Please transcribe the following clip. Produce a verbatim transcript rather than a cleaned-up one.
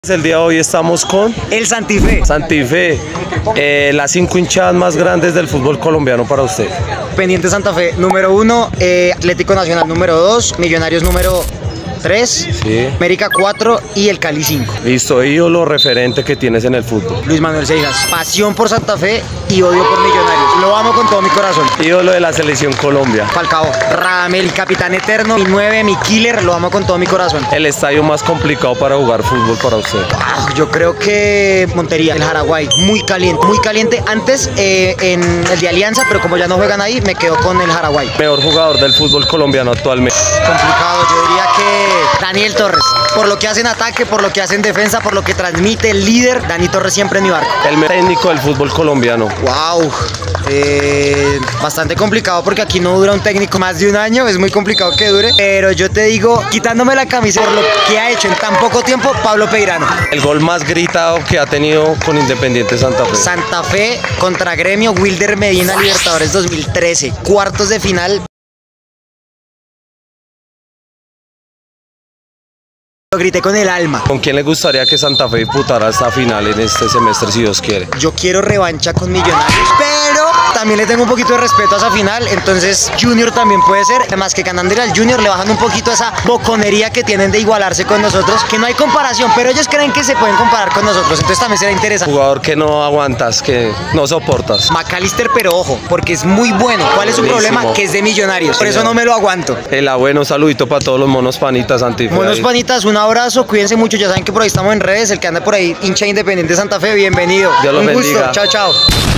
El día de hoy estamos con el Santa Fe. Santa Fe, eh, las cinco hinchadas más grandes del fútbol colombiano para usted. Pendiente Santa Fe número uno, eh, Atlético Nacional número dos, Millonarios número tres, Sí. América cuatro y el Cali cinco. Listo, ídolo referente que tienes en el fútbol. Luis Manuel Seijas, pasión por Santa Fe y odio por Millonarios. Lo amo con todo mi corazón. Ídolo de la selección Colombia. Falcao, Radamel, capitán eterno, mi nueve, mi killer, lo amo con todo mi corazón. El estadio más complicado para jugar fútbol para usted. Ah, yo creo que Montería, el Jaraguay, muy caliente, muy caliente. Antes eh, en el de Alianza, pero como ya no juegan ahí, me quedo con el Jaraguay. Mejor jugador del fútbol colombiano actualmente. Complicado, yo diría que Daniel Torres, por lo que hace en ataque, por lo que hace en defensa, por lo que transmite, el líder, Dani Torres siempre en mi barco. El mejor técnico del fútbol colombiano. Wow, eh, bastante complicado porque aquí no dura un técnico más de un año, es muy complicado que dure, pero yo te digo, quitándome la camisa por lo que ha hecho en tan poco tiempo, Pablo Peirano. El gol más gritado que ha tenido con Independiente Santa Fe. Santa Fe contra Gremio, Wilder Medina, Libertadores dos mil trece, cuartos de final. Lo grité con el alma. ¿Con quién le gustaría que Santa Fe disputara esta final en este semestre, si Dios quiere? Yo quiero revancha con Millonarios, pero también le tengo un poquito de respeto a esa final, entonces Junior también puede ser. Además que ganándole al Junior le bajan un poquito esa boconería que tienen de igualarse con nosotros, que no hay comparación, pero ellos creen que se pueden comparar con nosotros, entonces también será interesante. Jugador que no aguantas, que no soportas. McAllister, pero ojo, porque es muy bueno. ¿Cuál es su Buenísimo. problema? Que es de Millonarios, por eso no me lo aguanto. El abuelo, saludito para todos los monos panitas Santa Fe. Monos ahí. panitas, un abrazo, cuídense mucho, ya saben que por ahí estamos en redes, el que anda por ahí hincha Independiente Santa Fe, bienvenido. Dios los un bendiga. gusto, chao, chao.